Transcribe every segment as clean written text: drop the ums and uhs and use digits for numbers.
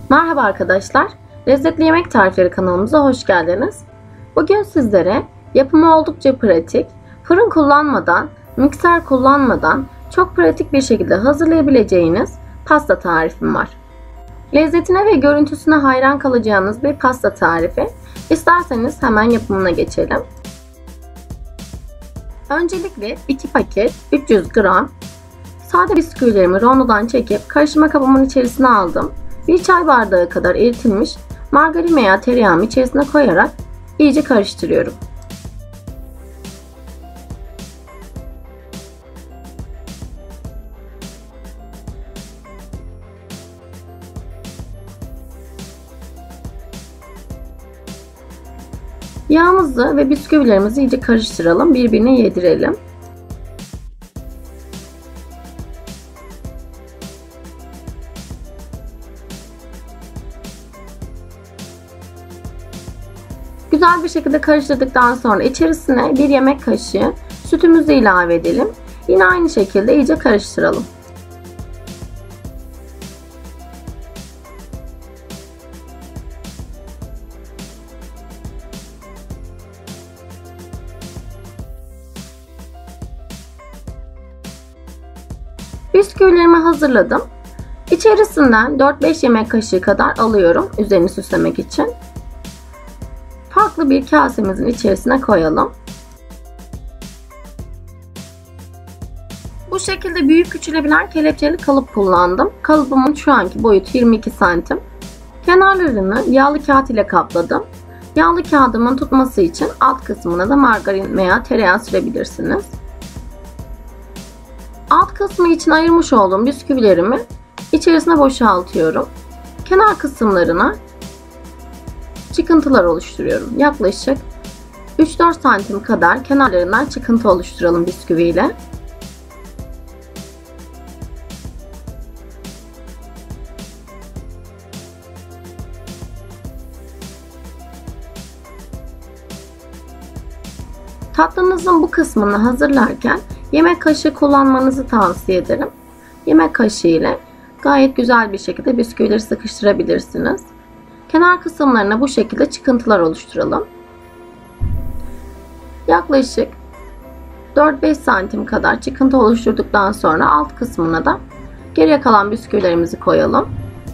Merhaba arkadaşlar, Lezzetli Yemek Tarifleri kanalımıza hoş geldiniz. Bugün sizlere yapımı oldukça pratik, fırın kullanmadan, mikser kullanmadan çok pratik bir şekilde hazırlayabileceğiniz pasta tarifim var. Lezzetine ve görüntüsüne hayran kalacağınız bir pasta tarifi. İsterseniz hemen yapımına geçelim. Öncelikle 2 paket 300 gram sade bisküvilerimi rondodan çekip karıştırma kabımın içerisine aldım. 1 çay bardağı kadar eritilmiş margarin veya tereyağımı içerisine koyarak iyice karıştırıyorum. Yağımızı ve bisküvilerimizi iyice karıştıralım, birbirine yedirelim. Güzel bir şekilde karıştırdıktan sonra içerisine 1 yemek kaşığı sütümüzü ilave edelim. Yine aynı şekilde iyice karıştıralım. Bisküvilerimi hazırladım. İçerisinden 4-5 yemek kaşığı kadar alıyorum üzerini süslemek için. Farklı bir kasemizin içerisine koyalım. Bu şekilde büyük küçülebilen kelepçeli kalıp kullandım. Kalıbımın şu anki boyutu 22 santim. Kenarlarını yağlı kağıt ile kapladım. Yağlı kağıdımın tutması için alt kısmına da margarin veya tereyağı sürebilirsiniz. Alt kısmı için ayırmış olduğum bisküvilerimi içerisine boşaltıyorum. Kenar kısımlarına çıkıntılar oluşturuyorum. Yaklaşık 3-4 santim kadar kenarlarından çıkıntı oluşturalım bisküviyle. Tatlınızın bu kısmını hazırlarken yemek kaşığı kullanmanızı tavsiye ederim. Yemek kaşığı ile gayet güzel bir şekilde bisküvileri sıkıştırabilirsiniz. Kenar kısımlarına bu şekilde çıkıntılar oluşturalım. Yaklaşık 4-5 santim kadar çıkıntı oluşturduktan sonra alt kısmına da geriye kalan bisküvilerimizi koyalım.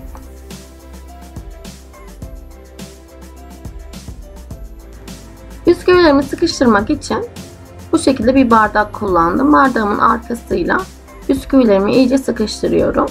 Bisküvilerimi sıkıştırmak için bu şekilde bir bardak kullandım. Bardağımın arkasıyla bisküvilerimi iyice sıkıştırıyorum.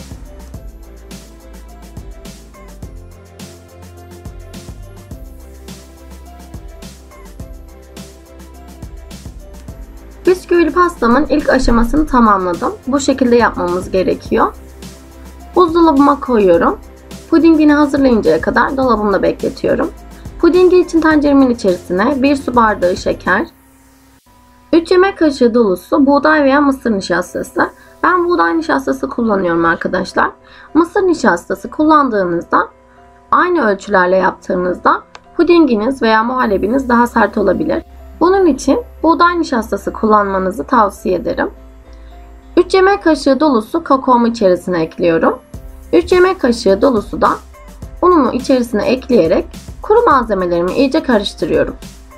Bisküvili pastamın ilk aşamasını tamamladım. Bu şekilde yapmamız gerekiyor. Buzdolabıma koyuyorum. Pudingini hazırlayıncaya kadar dolabımda bekletiyorum. Pudingi için tenceremin içerisine 1 su bardağı şeker, 3 yemek kaşığı dolusu buğday veya mısır nişastası. Ben buğday nişastası kullanıyorum arkadaşlar. Mısır nişastası kullandığınızda aynı ölçülerle yaptığınızda pudinginiz veya muhallebiniz daha sert olabilir. Bunun için buğday nişastası kullanmanızı tavsiye ederim. 3 yemek kaşığı dolusu kakaomu içerisine ekliyorum. 3 yemek kaşığı dolusu da unumu içerisine ekleyerek kuru malzemelerimi iyice karıştırıyorum.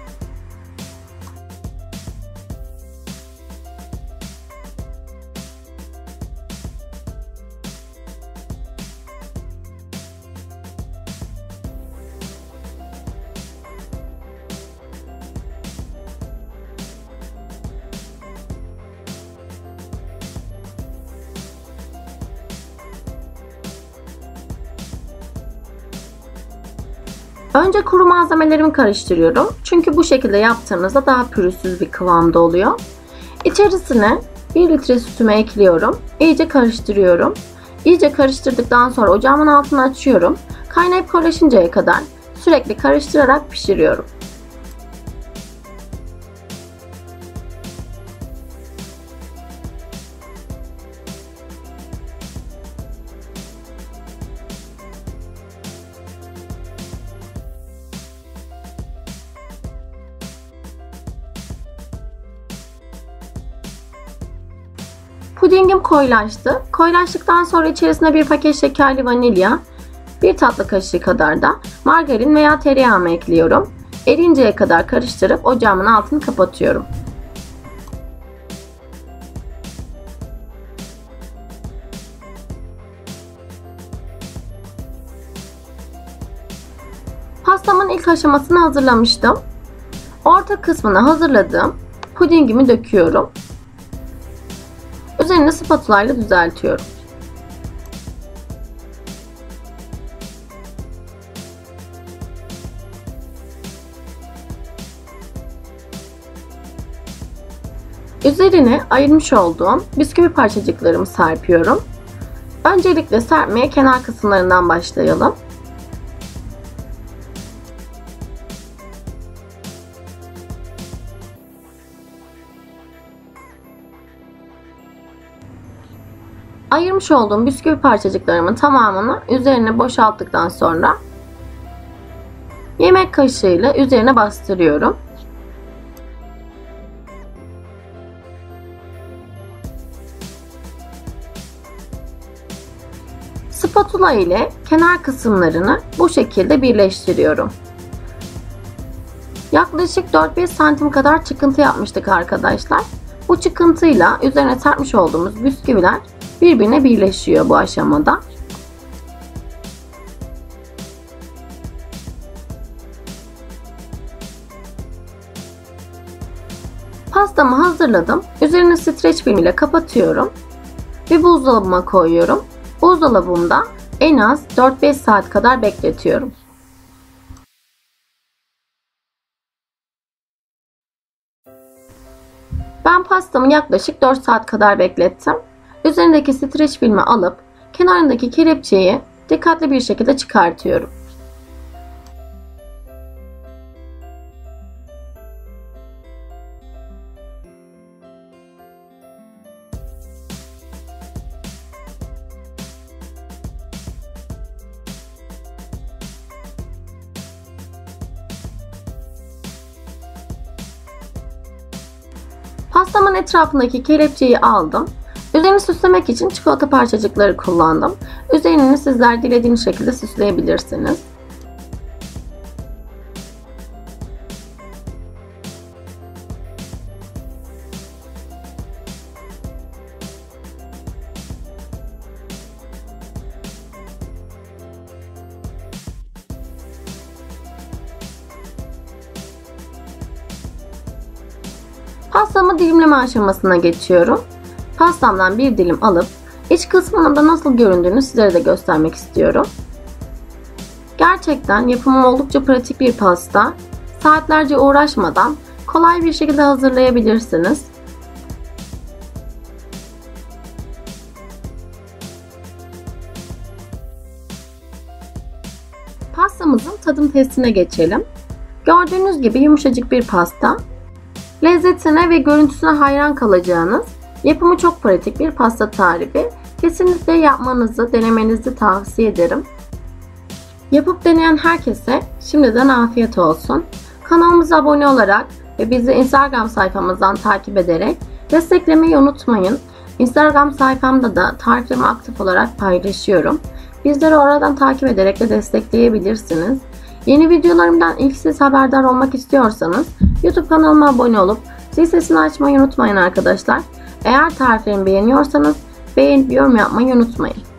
Önce kuru malzemelerimi karıştırıyorum. Çünkü bu şekilde yaptığınızda daha pürüzsüz bir kıvamda oluyor. İçerisine 1 litre sütümü ekliyorum. İyice karıştırıyorum. İyice karıştırdıktan sonra ocağımın altını açıyorum. Kaynayıp koyulaşıncaya kadar sürekli karıştırarak pişiriyorum. Pudingim koyulaştı. Koyulaştıktan sonra içerisine bir paket şekerli vanilya, 1 tatlı kaşığı kadar da margarin veya tereyağımı ekliyorum. Erinceye kadar karıştırıp ocağımın altını kapatıyorum. Pastamın ilk aşamasını hazırlamıştım. Orta kısmını hazırladığım pudingimi döküyorum. Üzerini spatula ile düzeltiyorum. Üzerine ayırmış olduğum bisküvi parçacıklarımı serpiyorum. Öncelikle serpmeye kenar kısımlarından başlayalım. Ayırmış olduğum bisküvi parçacıklarımın tamamını üzerine boşalttıktan sonra yemek kaşığıyla üzerine bastırıyorum. Spatula ile kenar kısımlarını bu şekilde birleştiriyorum. Yaklaşık 4-5 santim kadar çıkıntı yapmıştık arkadaşlar. Bu çıkıntıyla üzerine serpmiş olduğumuz bisküviler birbirine birleşiyor bu aşamada. Pastamı hazırladım. Üzerini streç film ile kapatıyorum ve buzdolabıma koyuyorum. Buzdolabımda en az 4-5 saat kadar bekletiyorum. Ben pastamı yaklaşık 4 saat kadar beklettim. Üzerindeki streç filmi alıp kenarındaki kelepçeyi dikkatli bir şekilde çıkartıyorum. Pastamın etrafındaki kelepçeyi aldım. Üzerini süslemek için çikolata parçacıkları kullandım. Üzerini sizler dilediğiniz şekilde süsleyebilirsiniz. Pastamı dilimleme aşamasına geçiyorum. Pastamdan bir dilim alıp iç kısmının da nasıl göründüğünü sizlere de göstermek istiyorum. Gerçekten yapımı oldukça pratik bir pasta. Saatlerce uğraşmadan kolay bir şekilde hazırlayabilirsiniz. Pastamızın tadım testine geçelim. Gördüğünüz gibi yumuşacık bir pasta. Lezzetine ve görüntüsüne hayran kalacağınız, yapımı çok pratik bir pasta tarifi. Kesinlikle yapmanızı, denemenizi tavsiye ederim. Yapıp deneyen herkese şimdiden afiyet olsun. Kanalımıza abone olarak ve bizi Instagram sayfamızdan takip ederek desteklemeyi unutmayın. Instagram sayfamda da tariflerimi aktif olarak paylaşıyorum. Bizleri oradan takip ederek de destekleyebilirsiniz. Yeni videolarımdan ilk siz haberdar olmak istiyorsanız YouTube kanalıma abone olup zil sesini açmayı unutmayın arkadaşlar. Eğer tariflerimi beğeniyorsanız beğenip yorum yapmayı unutmayın.